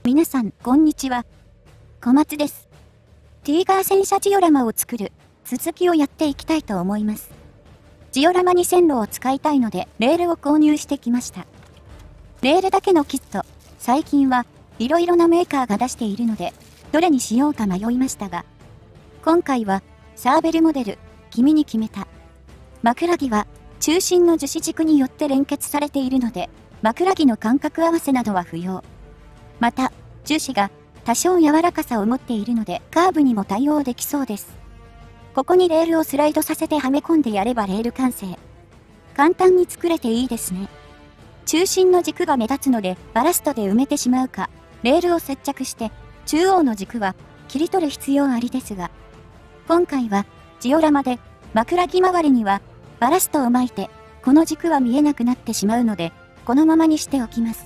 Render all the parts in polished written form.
皆さん、こんにちは。小松です。ティーガー戦車ジオラマを作る続きをやっていきたいと思います。ジオラマに線路を使いたいので、レールを購入してきました。レールだけのキット、最近はいろいろなメーカーが出しているので、どれにしようか迷いましたが、今回は、サーベルモデル、君に決めた。枕木は、中心の樹脂軸によって連結されているので、枕木の間隔合わせなどは不要。また、樹脂が多少柔らかさを持っているのでカーブにも対応できそうです。ここにレールをスライドさせてはめ込んでやればレール完成。簡単に作れていいですね。中心の軸が目立つのでバラストで埋めてしまうか、レールを接着して中央の軸は切り取る必要ありですが、今回はジオラマで枕木周りにはバラストを巻いてこの軸は見えなくなってしまうのでこのままにしておきます。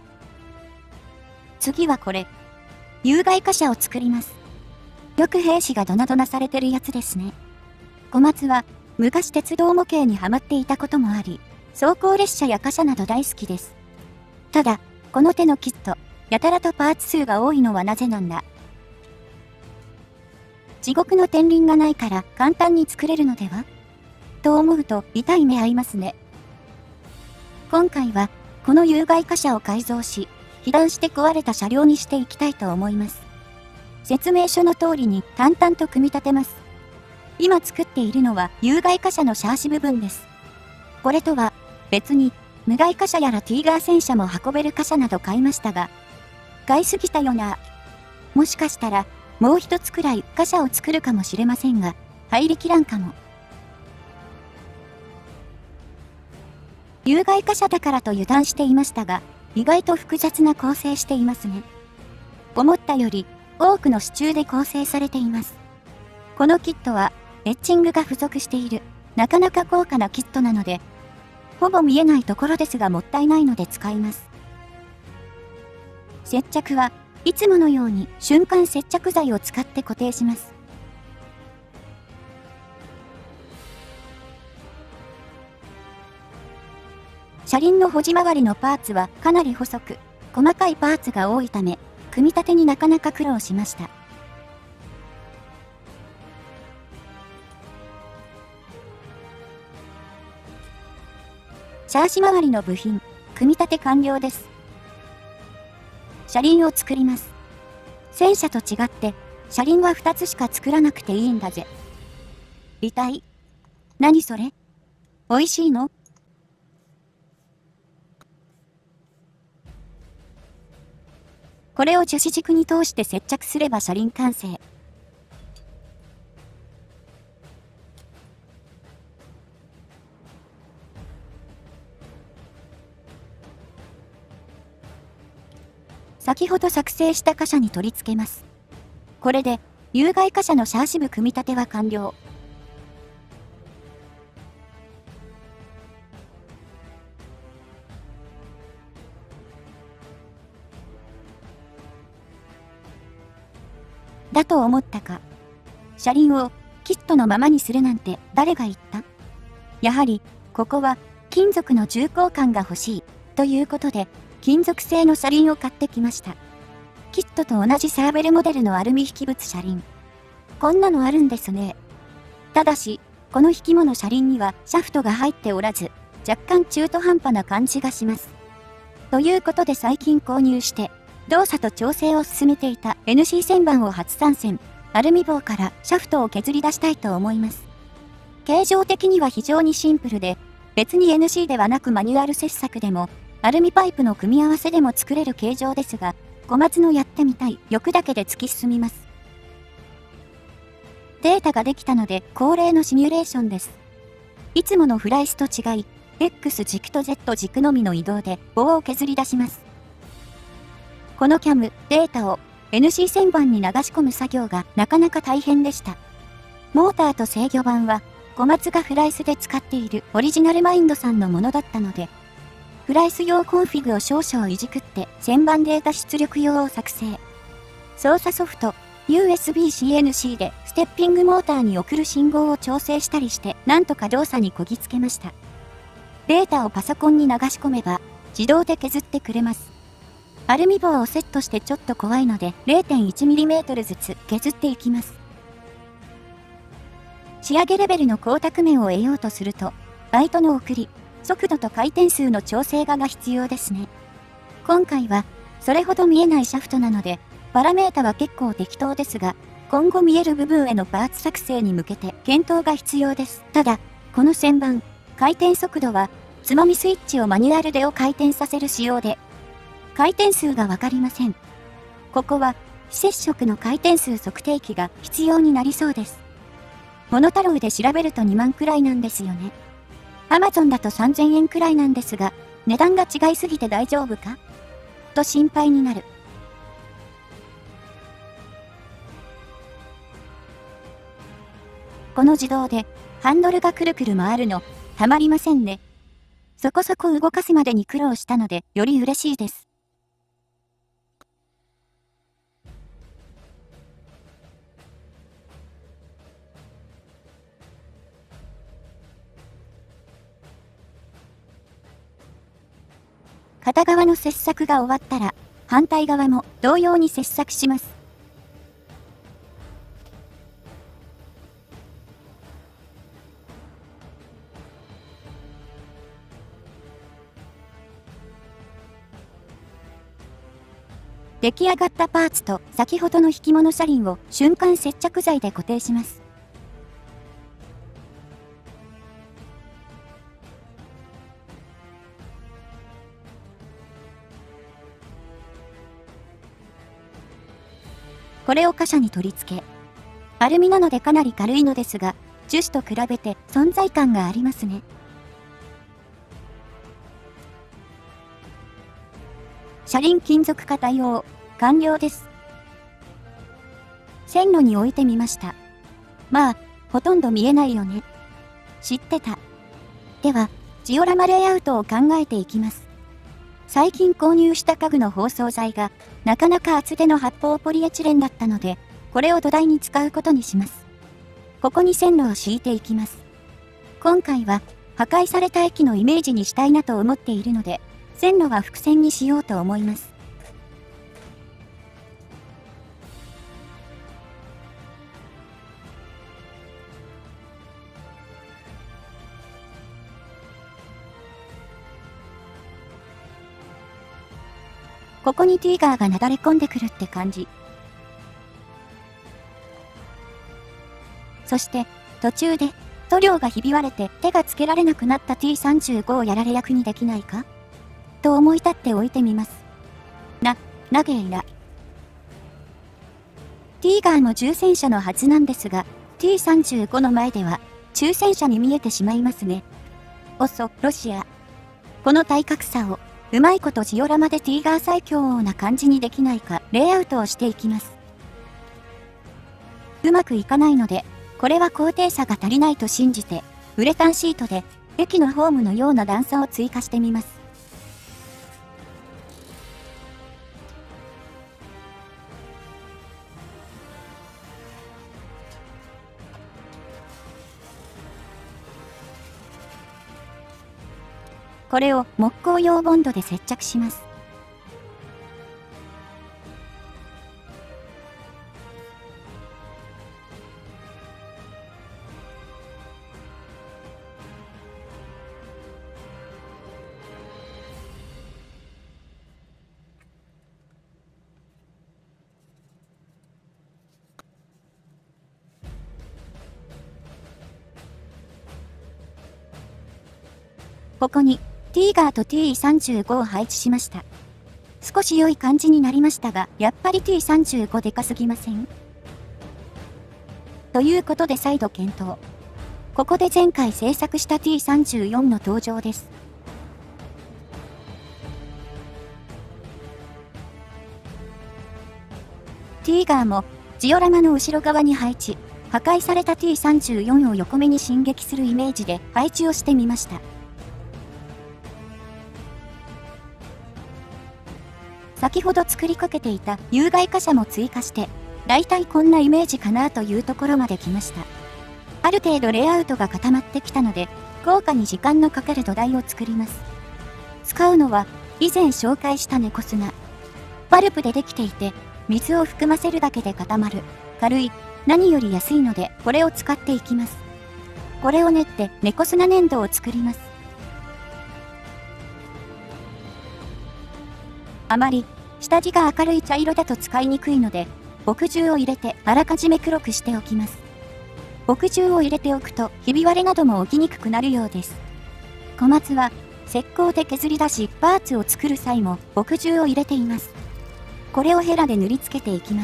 次はこれ。有害貨車を作ります。よく兵士がドナドナされてるやつですね。小松は昔鉄道模型にはまっていたこともあり、走行列車や貨車など大好きです。ただ、この手のキット、やたらとパーツ数が多いのはなぜなんだ。地獄の天輪がないから簡単に作れるのではと思うと痛い目合いますね。今回は、この有害貨車を改造し、被弾して壊れた車両にしていきたいと思います。説明書の通りに淡々と組み立てます。今作っているのは有害貨車のシャーシ部分です。これとは別に無害貨車やらティーガー戦車も運べる貨車など買いましたが、買いすぎたよな。もしかしたらもう一つくらい貨車を作るかもしれませんが、入りきらんかも。有害貨車だからと油断していましたが、意外と複雑な構成していますね。思ったより多くの支柱で構成されています。このキットはエッチングが付属しているなかなか高価なキットなので、ほぼ見えないところですがもったいないので使います。接着はいつものように瞬間接着剤を使って固定します。車輪の保持周りのパーツはかなり細く、細かいパーツが多いため、組み立てになかなか苦労しました。シャーシ周りの部品、組み立て完了です。車輪を作ります。戦車と違って、車輪は2つしか作らなくていいんだぜ。痛い？何それ？美味しいの？これを樹脂軸に通して接着すれば車輪完成。先ほど作成した貨車に取り付けます。これで有害貨車のシャーシ部組み立ては完了。だと思ったか。車輪をキットのままにするなんて誰が言った？やはりここは金属の重厚感が欲しいということで金属製の車輪を買ってきました。キットと同じサーベルモデルのアルミ引物車輪。こんなのあるんですね。ただしこの引き物車輪にはシャフトが入っておらず若干中途半端な感じがします。ということで最近購入して動作と調整を進めていた NC 旋盤を初参戦、アルミ棒からシャフトを削り出したいと思います。形状的には非常にシンプルで、別に NC ではなくマニュアル切削でも、アルミパイプの組み合わせでも作れる形状ですが、小松のやってみたい欲だけで突き進みます。データができたので恒例のシミュレーションです。いつものフライスと違い、X 軸と Z 軸のみの移動で棒を削り出します。このキャム、データを NC 旋盤に流し込む作業がなかなか大変でした。モーターと制御盤は小松がフライスで使っているオリジナルマインドさんのものだったので、フライス用コンフィグを少々いじくって旋盤データ出力用を作成。操作ソフト、USB-CNC でステッピングモーターに送る信号を調整したりしてなんとか動作にこぎつけました。データをパソコンに流し込めば自動で削ってくれます。 アルミ棒をセットしてちょっと怖いので 0.1mm ずつ削っていきます。仕上げレベルの光沢面を得ようとすると、バイトの送り、速度と回転数の調整が必要ですね。今回は、それほど見えないシャフトなので、パラメータは結構適当ですが、今後見える部分へのパーツ作成に向けて検討が必要です。ただ、この旋盤、回転速度は、つまみスイッチをマニュアルで回転させる仕様で、回転数がわかりません。ここは、非接触の回転数測定器が必要になりそうです。モノタロウで調べると2万くらいなんですよね。Amazon だと3000円くらいなんですが、値段が違いすぎて大丈夫かと心配になる。この自動でハンドルがくるくる回るの、たまりませんね。そこそこ動かすまでに苦労したので、より嬉しいです。片側の切削が終わったら、反対側も同様に切削します。出来上がったパーツと先ほどの引き物車輪を瞬間接着剤で固定します。これを貨車に取り付け、アルミなのでかなり軽いのですが、樹脂と比べて存在感がありますね。車輪金属化対応、完了です。線路に置いてみました。まあ、ほとんど見えないよね。知ってた。では、ジオラマレイアウトを考えていきます。最近購入した家具の包装材が、なかなか厚手の発泡ポリエチレンだったので、これを土台に使うことにします。ここに線路を敷いていきます。今回は、破壊された駅のイメージにしたいなと思っているので、線路は伏線にしようと思います。ここにティーガーがなだれ込んでくるって感じ。そして、途中で、塗料がひび割れて手がつけられなくなった T35 をやられ役にできないかと思い立って置いてみます。なげーら。ティーガーも重戦車のはずなんですが、T35 の前では、中戦車に見えてしまいますね。ロシア。この体格差を、うまいことジオラマでティーガー最強な感じにできないか、レイアウトをしていきます。うまくいかないので、これは高低差が足りないと信じて、ウレタンシートで、駅のホームのような段差を追加してみます。これを木工用ボンドで接着します。ここに、ティーガーと T35 を配置しました。少し良い感じになりましたが、やっぱり T35 でかすぎません？ということで再度検討。ここで前回制作した T34 の登場です。ティーガーもジオラマの後ろ側に配置、破壊された T34 を横目に進撃するイメージで配置をしてみました。先ほど作りかけていた有害貨車も追加して、だいたいこんなイメージかなというところまで来ました。ある程度レイアウトが固まってきたので、効果に時間のかかる土台を作ります。使うのは、以前紹介した猫砂。 パルプでできていて、水を含ませるだけで固まる、軽い、何より安いのでこれを使っていきます。これを練って猫砂粘土を作ります。あまり下地が明るい茶色だと使いにくいので、墨汁を入れてあらかじめ黒くしておきます。墨汁を入れておくとひび割れなども起きにくくなるようです。小松は石膏で削り出しパーツを作る際も墨汁を入れています。これをヘラで塗りつけていきます。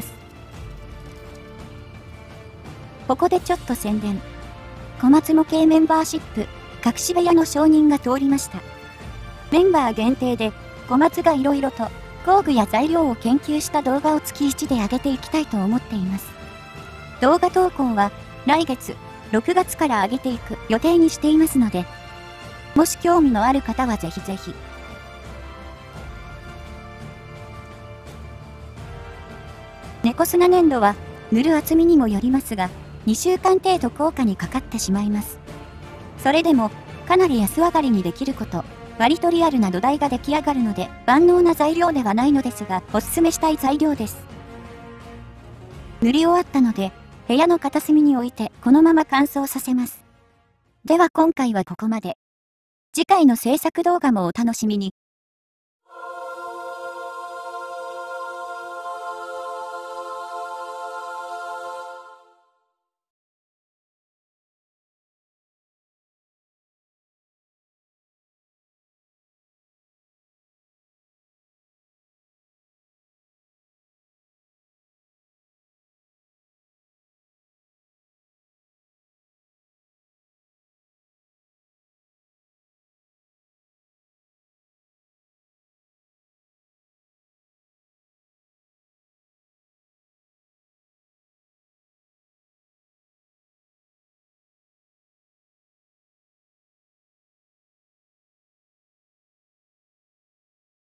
ここでちょっと宣伝。小松模型メンバーシップ隠し部屋の承認が通りました。メンバー限定で小松が色々と工具や材料を研究した動画を月1で上げていきたいと思っています。動画投稿は来月6月から上げていく予定にしていますので、もし興味のある方はぜひぜひ。猫砂粘土は塗る厚みにもよりますが、2週間程度効果にかかってしまいます。それでもかなり安上がりにできること、割とリアルな土台が出来上がるので万能な材料ではないのですが、おすすめしたい材料です。塗り終わったので、部屋の片隅に置いてこのまま乾燥させます。では今回はここまで。次回の制作動画もお楽しみに。